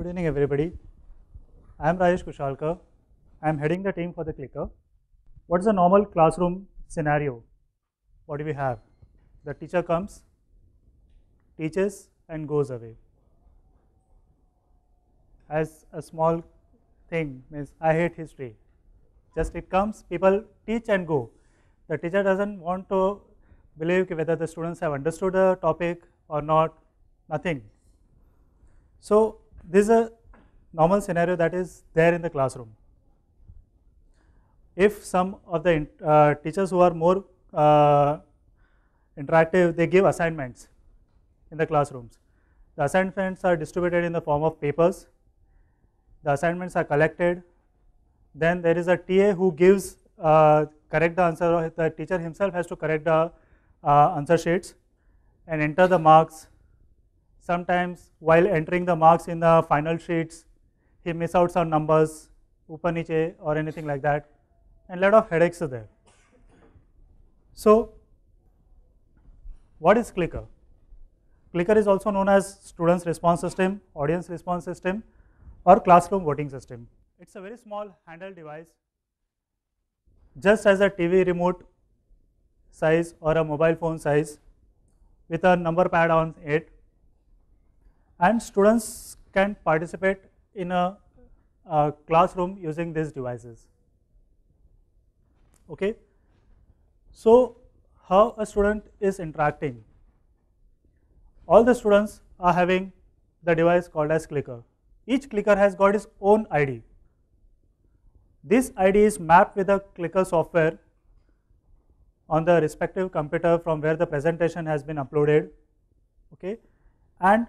Good evening, everybody. I am Rajesh Kushalkar. I am heading the team for the Clicker. What is a normal classroom scenario? What do we have? The teacher comes, teaches, and goes away. As a small thing means I hate history. Just it comes, people teach and go. The teacher doesn't want to believe whether the students have understood the topic or not, nothing. So this is a normal scenario that is there in the classroom. If some of the teachers who are more interactive, they give assignments in the classrooms. The assignments are distributed in the form of papers. The assignments are collected. Then there is a TA who gives correct the answer, or the teacher himself has to correct the answer sheets and enter the marks. Sometimes while entering the marks in the final sheets, he miss out some numbers, upar niche or anything like that, and a lot of headaches are there. So what is Clicker? Clicker is also known as students response system, audience response system, or classroom voting system. It's a very small handheld device, just as a TV remote size or a mobile phone size, with a number pad on it, and students can participate in a classroom using these devices. Okay, so how a student is interacting? All the students are having the device called as Clicker. Each Clicker has got its own ID. This ID is mapped with the Clicker software on the respective computer from where the presentation has been uploaded. Okay, and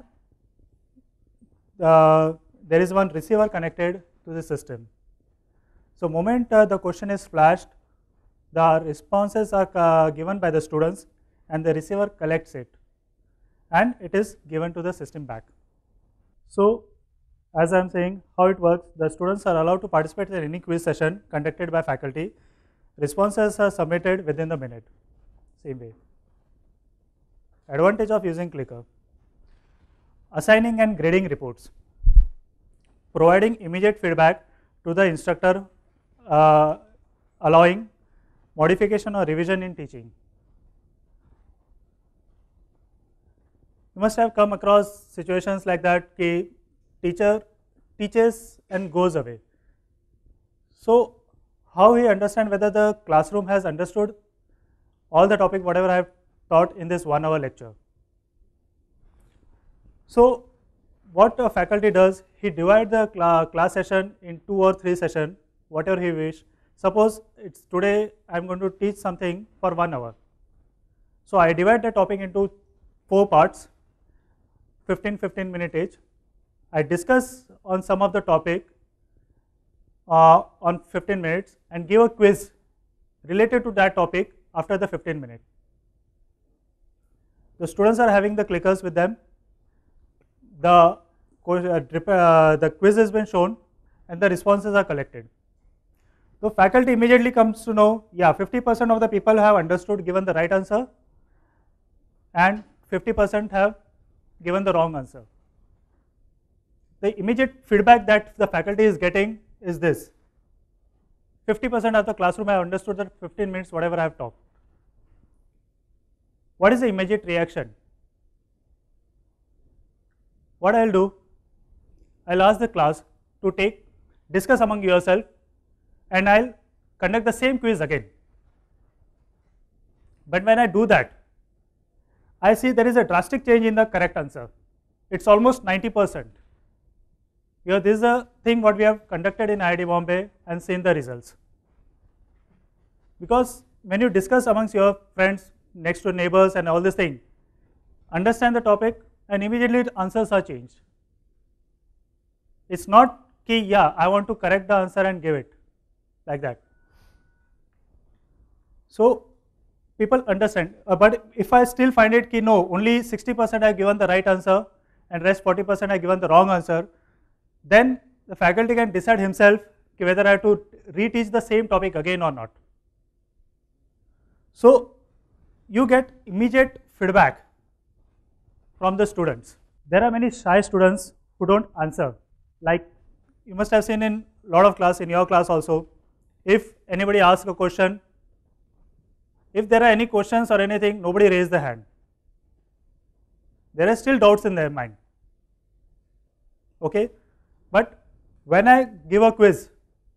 there is one receiver connected to the system. So moment the question is flashed, the responses are given by the students and the receiver collects it and it is given to the system back. So as I am saying how it works, the students are allowed to participate in any quiz session conducted by faculty. Responses are submitted within the minute, same way. Advantage of using Clicker: assigning and grading reports, providing immediate feedback to the instructor, allowing modification or revision in teaching. You must have come across situations like that, ki teacher teaches and goes away. So how we understand whether the classroom has understood all the topic whatever I have taught in this 1 hour lecture? So what a faculty does, he divides the class session in 2 or 3 sessions, whatever he wish. Suppose it's today I am going to teach something for 1 hour. So I divide the topic into 4 parts, 15 minute each. I discuss on some of the topic on 15 minutes and give a quiz related to that topic after the 15 minutes. The students are having the clickers with them. The quiz has been shown and the responses are collected. So faculty immediately comes to know, yeah, 50% of the people have understood, given the right answer, and 50% have given the wrong answer. The immediate feedback that the faculty is getting is this: 50% of the classroom have understood that 15 minutes whatever I have taught. What is the immediate reaction? What I will do, I will ask the class to discuss among yourself, and I will conduct the same quiz again. But when I do that, I see there is a drastic change in the correct answer. It's almost 90%. Here, this is a thing what we have conducted in IIT Bombay and seen the results. Because when you discuss amongst your friends, next to neighbors and all this thing, understand the topic and immediately answers are changed. It's not ki, yeah, I want to correct the answer and give it like that. So people understand, but if I still find it ki no, only 60% I have given the right answer and rest 40% I have given the wrong answer, then the faculty can decide himself whether I have to reteach the same topic again or not. So you get immediate feedback from the students. There are many shy students who don't answer. Like you must have seen in a lot of class, in your class also, if anybody asks a question, if there are any questions or anything, nobody raise the hand. There are still doubts in their mind. Okay, but when I give a quiz,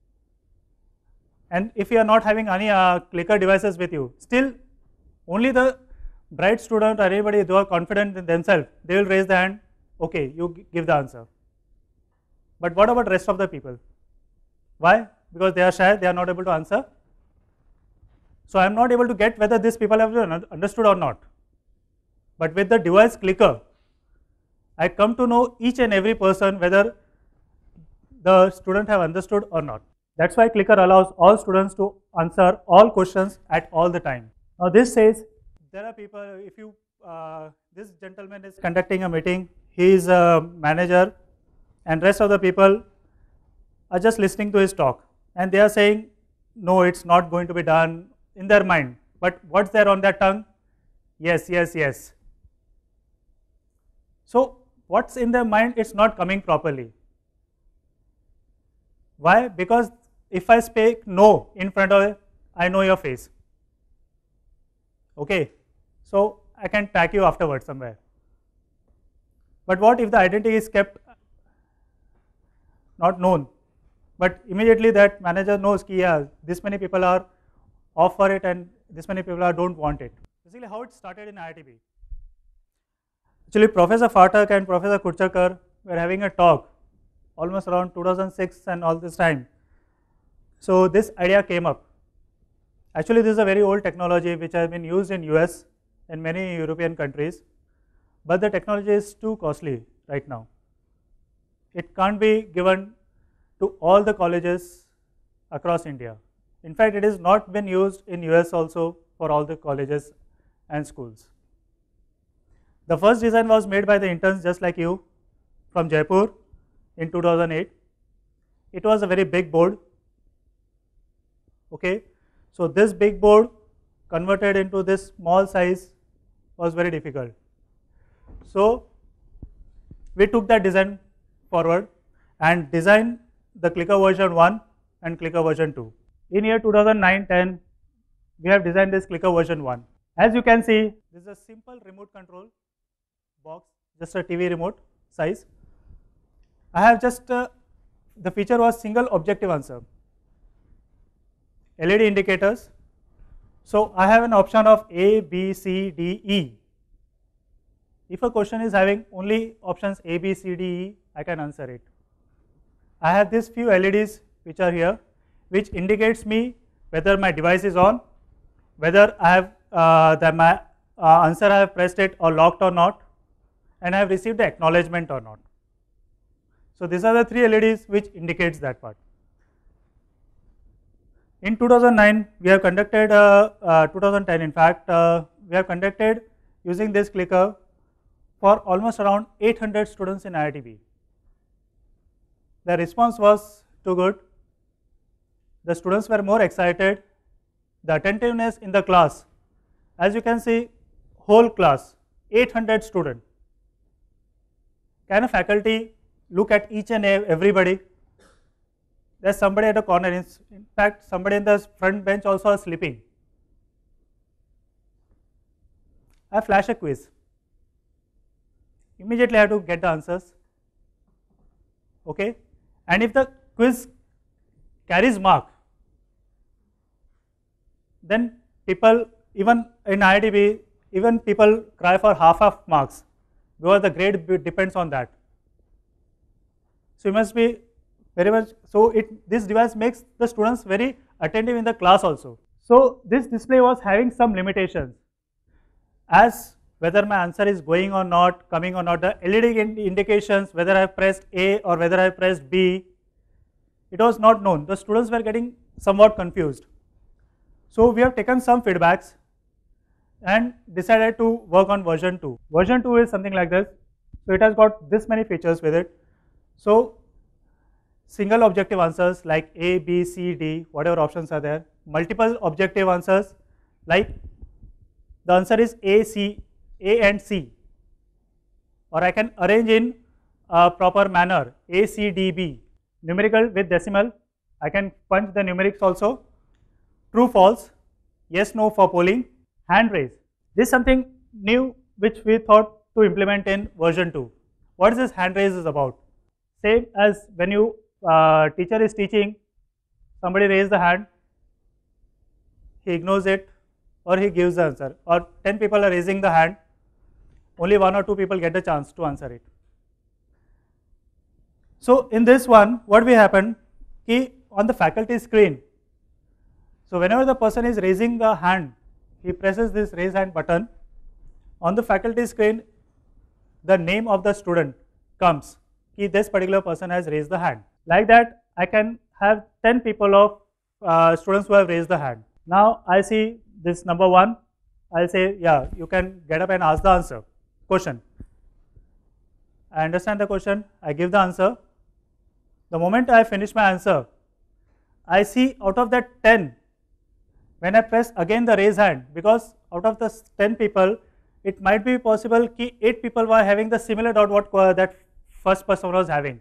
and if you are not having any clicker devices with you, still only the bright student or anybody who are confident in themselves, they will raise the hand, okay, you give the answer. But what about rest of the people? Why? Because they are shy, they are not able to answer. So I am not able to get whether these people have understood or not. But with the device clicker, I come to know each and every person whether the student have understood or not. That's why clicker allows all students to answer all questions at all the time. Now this says there are people, if you, this gentleman is conducting a meeting, he is a manager and rest of the people are just listening to his talk and they are saying, no, it's not going to be done in their mind. But what's there on their tongue? Yes, yes, yes. So what's in their mind, it's not coming properly. Why? Because if I speak no in front of it, I know your face. Okay, so I can track you afterwards somewhere. But what if the identity is kept not known? But immediately that manager knows that yeah, this many people are off for it and this many people don't want it. Basically how it started in IITB. Actually Professor Phatak and Professor Kurchakar were having a talk almost around 2006 and all this time. So this idea came up. Actually this is a very old technology which has been used in US and many European countries, but the technology is too costly right now. It can't be given to all the colleges across India. In fact, it has not been used in US also for all the colleges and schools. The first design was made by the interns just like you from Jaipur in 2008. It was a very big board. Okay, so this big board converted into this small size was very difficult. So we took that design forward and designed the clicker version 1 and clicker version 2. In year 2009-10, we have designed this clicker version 1. As you can see, this is a simple remote control box, just a TV remote size. I have just, the feature was single objective answer. LED indicators. So I have an option of A, B, C, D, E. If a question is having only options A, B, C, D, E, I can answer it. I have these few LEDs which are here, which indicates me whether my device is on, whether I have my answer I have pressed it or locked or not, and I have received the acknowledgement or not. So these are the three LEDs which indicates that part. In 2009, we have conducted, 2010 in fact, we have conducted using this clicker for almost around 800 students in IITB. The response was too good. The students were more excited. The attentiveness in the class, as you can see, whole class, 800 students. Can a faculty look at each and everybody? There's somebody at a corner, in fact somebody in the front bench also is sleeping. I flash a quiz. Immediately I have to get the answers. Okay, and if the quiz carries mark, then people, even in IITB, even people cry for half of marks because the grade depends on that. So you must be very much, so this device makes the students very attentive in the class also. So this display was having some limitations, as whether my answer is going or not, coming or not, the LED indications, whether I have pressed A or whether I have pressed B, it was not known. The students were getting somewhat confused. So we have taken some feedbacks and decided to work on version 2. Version 2 is something like this. So it has got this many features with it. So single objective answers like A, B, C, D, whatever options are there. Multiple objective answers like the answer is A, C, A and C. Or I can arrange in a proper manner, A, C, D, B, numerical with decimal, I can punch the numerics also, true, false, yes, no for polling, hand raise. This is something new which we thought to implement in version 2. What is this hand raise is about? Same as when you teacher is teaching, somebody raise the hand, he ignores it or he gives the answer, or 10 people are raising the hand, only 1 or 2 people get the chance to answer it. So in this one, what will happen, on the faculty screen, so whenever the person is raising the hand, he presses this raise hand button, on the faculty screen, the name of the student comes, this particular person has raised the hand. Like that, I can have 10 people of students who have raised the hand. Now I see this number 1, I'll say, yeah, you can get up and ask the answer, question. I understand the question, I give the answer. The moment I finish my answer, I see out of that 10, when I press again the raise hand, because out of the 10 people, it might be possible that 8 people were having the similar doubt what that first person was having.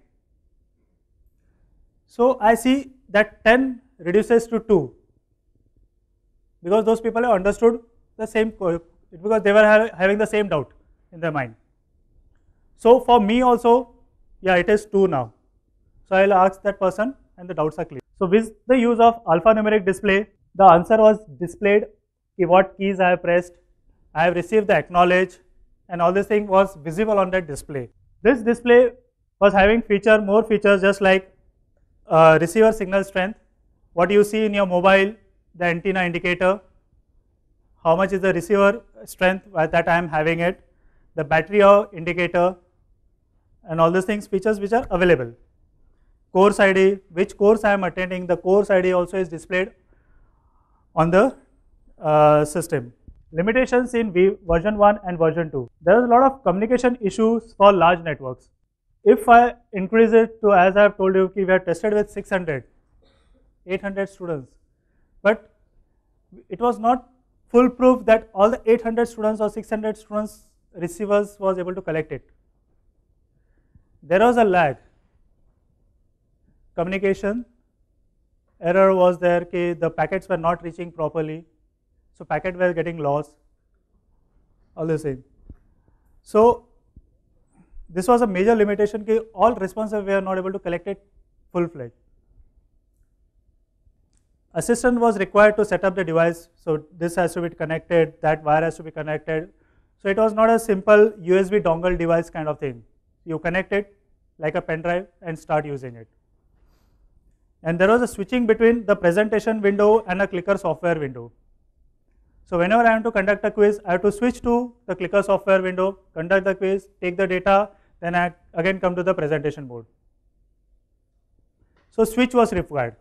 So I see that 10 reduces to 2, because those people have understood the same, because they were having the same doubt in their mind. So for me also, yeah, it is 2 now. So I will ask that person and the doubts are clear. So with the use of alphanumeric display, the answer was displayed, what keys I have pressed, I have received the acknowledge, and all this thing was visible on that display. This display was having more features just like receiver signal strength, what you see in your mobile, the antenna indicator, how much is the receiver strength that I am having it, the battery indicator, and all these things, features which are available. Course ID, which course I am attending, the course ID also is displayed on the system. Limitations in version 1 and version 2. There is a lot of communication issues for large networks. If I increase it to, as I have told you, we have tested with 600, 800 students, but it was not foolproof that all the 800 students or 600 students receivers was able to collect it. There was a lag. Communication error was there, the packets were not reaching properly, so packet were getting lost, all the same. So this was a major limitation, all responses were not able to collect it full-fledged. Assistant was required to set up the device, so this has to be connected, that wire has to be connected. So it was not a simple USB dongle device kind of thing. You connect it like a pen drive and start using it. And there was a switching between the presentation window and a clicker software window. So whenever I want to conduct a quiz, I have to switch to the clicker software window, conduct the quiz, take the data, then I again come to the presentation board. So switch was required.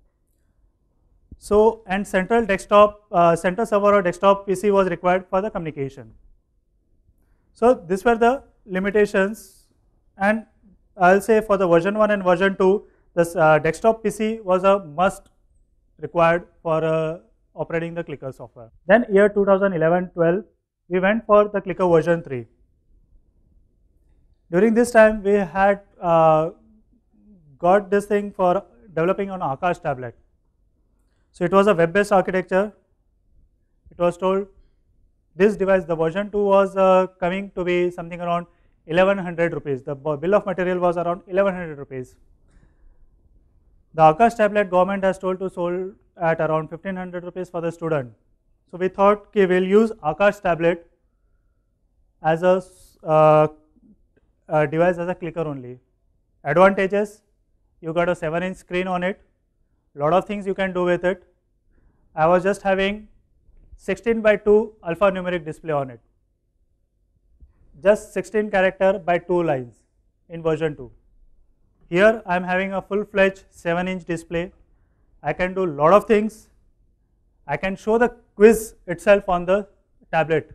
So and central server or desktop PC was required for the communication. So these were the limitations, and I'll say for the version 1 and version 2, this desktop PC was a must required for operating the clicker software. Then year 2011-12, we went for the clicker version 3. During this time, we had got this thing for developing on Akash tablet. So it was a web-based architecture. It was told this device, the version 2 was coming to be something around 1100 rupees. The bill of material was around 1100 rupees. The Akash tablet government has told to sold at around 1500 rupees for the student. So we thought we will use Akash tablet as a device as a clicker only. Advantages, you got a 7-inch screen on it, lot of things you can do with it. I was just having 16:2 alphanumeric display on it, just 16 character by 2 lines in version 2. Here I am having a full-fledged 7-inch display. I can do lot of things. I can show the quiz itself on the tablet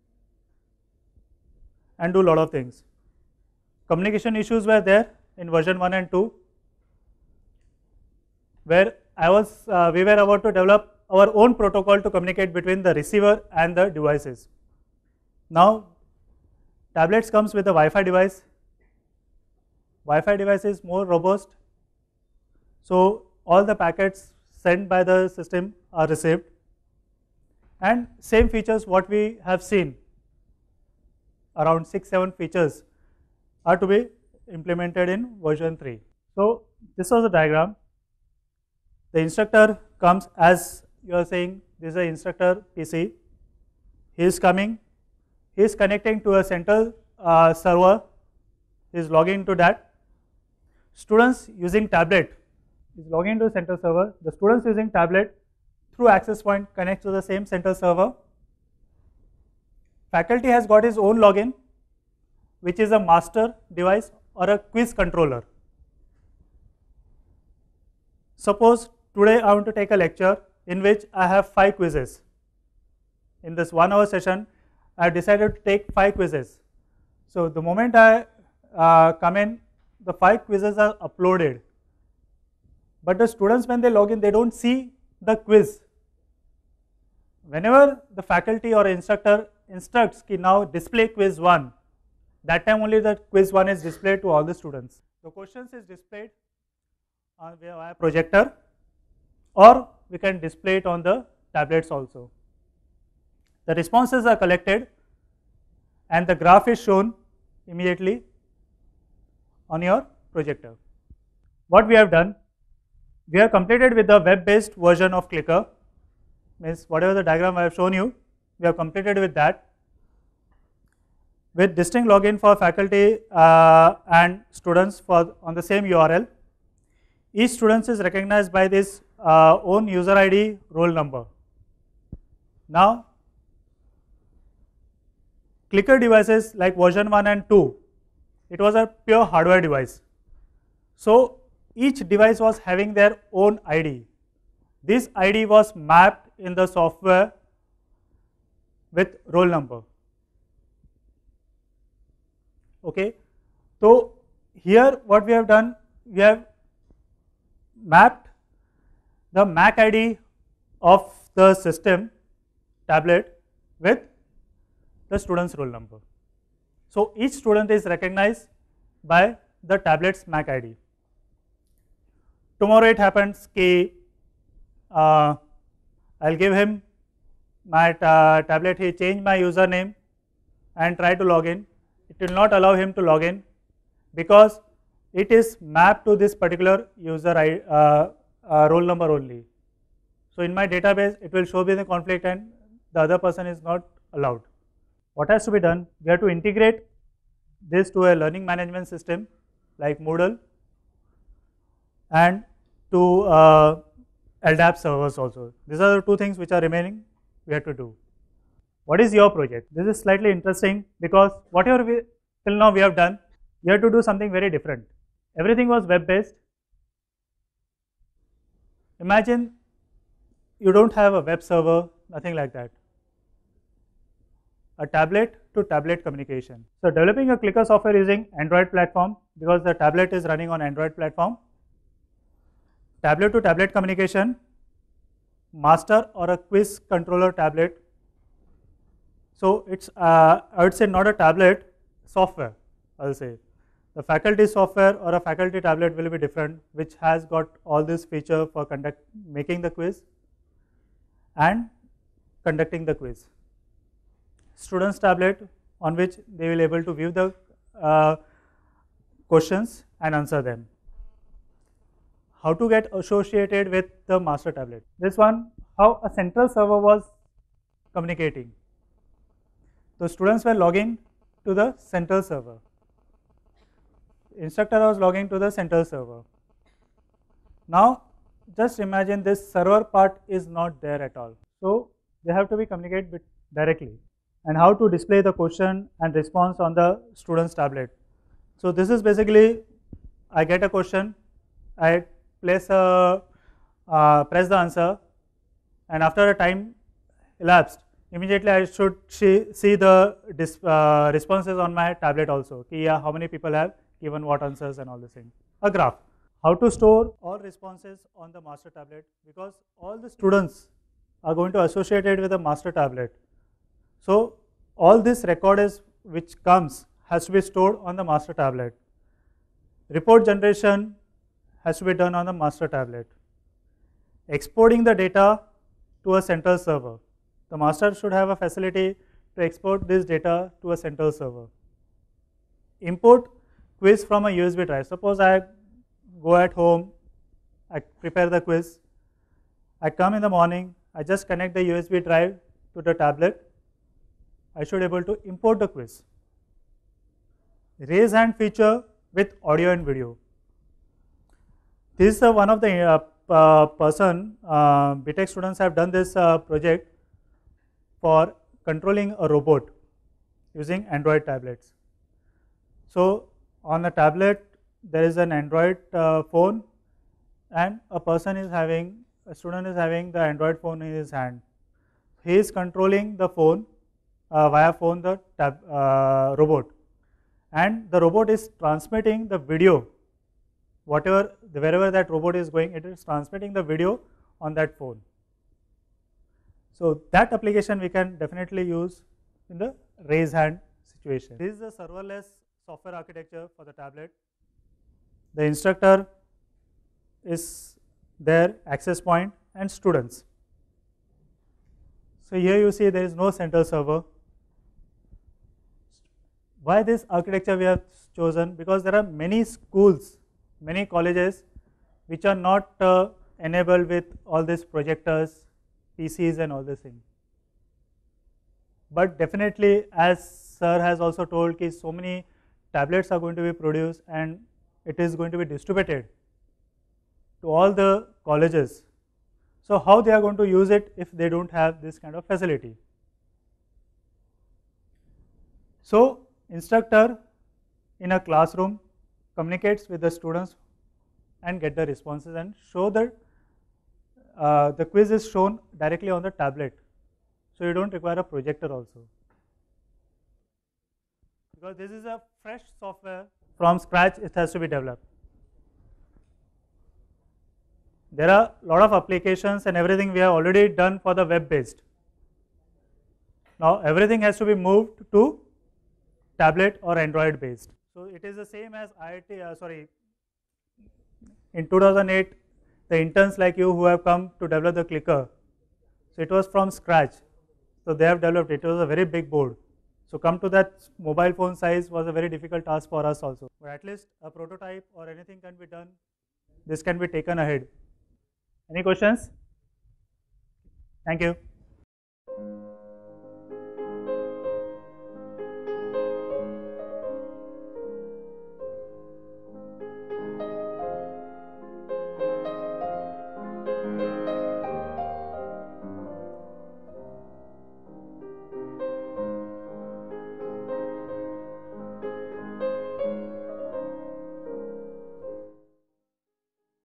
and do lot of things. Communication issues were there in version 1 and 2, where we were about to develop our own protocol to communicate between the receiver and the devices. Now tablets comes with a Wi-Fi device. Wi-Fi device is more robust, so all the packets sent by the system are received, and same features what we have seen, around 6-7 features are to be implemented in version 3. So this was the diagram. The instructor comes, as you are saying, this is the instructor PC. He is coming, he is connecting to a central server, he is logging into that. Students using tablet is logging into central server. The students using tablet through access point connects to the same central server. Faculty has got his own login, which is a master device or a quiz controller. Suppose today I want to take a lecture in which I have 5 quizzes. In this 1 hour session, I have decided to take 5 quizzes. So the moment I come in, the 5 quizzes are uploaded. But the students, when they log in, they don't see the quiz. Whenever the faculty or instructor instructs ki now display quiz 1, that time only the quiz 1 is displayed to all the students. The questions is displayed via projector, or we can display it on the tablets also. The responses are collected and the graph is shown immediately on your projector. What we have done, we have completed with the web-based version of Clicker, means whatever the diagram I have shown you, we have completed with that, with distinct login for faculty and students on the same URL. Each student is recognized by this own user ID, roll number. Now, Clicker devices like version 1 and 2, it was a pure hardware device. So each device was having their own ID. This ID was mapped in the software with roll number. Okay. So here what we have done, we have mapped the MAC ID of the system tablet with the student's roll number. So each student is recognized by the tablet's MAC ID. Tomorrow it happens ki I'll give him my tablet, he change my username and try to log in. It will not allow him to log in because it is mapped to this particular user roll number only. So in my database it will show me the conflict and the other person is not allowed. What has to be done? We have to integrate this to a learning management system like Moodle and to LDAP servers also. These are the 2 things which are remaining we have to do. What is your project? This is slightly interesting because whatever till now we have done, we have to do something very different. Everything was web based. Imagine you don't have a web server, nothing like that. A tablet to tablet communication. So developing a Clicker software using Android platform, because the tablet is running on Android platform. Tablet to tablet communication, master or a quiz controller tablet. So it's I would say not a tablet, software I will say. The faculty software or a faculty tablet will be different, which has got all this feature for making the quiz and conducting the quiz. Students tablet on which they will able to view the questions and answer them. How to get associated with the master tablet. This one, how a central server was communicating. The students were logging to the central server. Instructor was logging to the central server. Now just imagine this server part is not there at all. So they have to be communicated directly. And how to display the question and response on the student's tablet. So this is basically, I get a question, I press the answer, and after a time elapsed, immediately I should see the responses on my tablet also. Ki, yeah, how many people have given what answers and all this thing. A graph. How to store all responses on the master tablet, because all the students are going to associate it with the master tablet. So all this record is which comes has to be stored on the master tablet. Report generation has to be done on the master tablet. Exporting the data to a central server. The master should have a facility to export this data to a central server. Import quiz from a USB drive. Suppose I go at home, I prepare the quiz, I come in the morning, I just connect the USB drive to the tablet, I should be able to import the quiz. Raise hand feature with audio and video. This is one of the BTech students have done this project for controlling a robot using Android tablets. So on the tablet there is an Android phone, and a student is having the Android phone in his hand. He is controlling the phone via phone the robot, and the robot is transmitting the video. Wherever that robot is going, it is transmitting the video on that phone. So that application we can definitely use in the raise hand situation. This is the serverless software architecture for the tablet. The instructor is there, access point, and students. So here you see there is no central server. Why this architecture we have chosen? Because there are many schools, many colleges which are not enabled with all these projectors, PCs and all these things. But definitely, as sir has also told, so many tablets are going to be produced and it is going to be distributed to all the colleges. So how they are going to use it if they don't have this kind of facility? So instructor in a classroom communicates with the students and get the responses and show that the quiz is shown directly on the tablet. So you don't require a projector also, because this is a fresh software from scratch. It has to be developed. There are a lot of applications and everything we have already done for the web based. Now everything has to be moved to tablet or Android based. So it is the same as in 2008, the interns like you who have come to develop the clicker. So it was from scratch. So they have developed it. It was a very big board. So come to that mobile phone size was a very difficult task for us also. But at least a prototype or anything can be done. This can be taken ahead. Any questions? Thank you.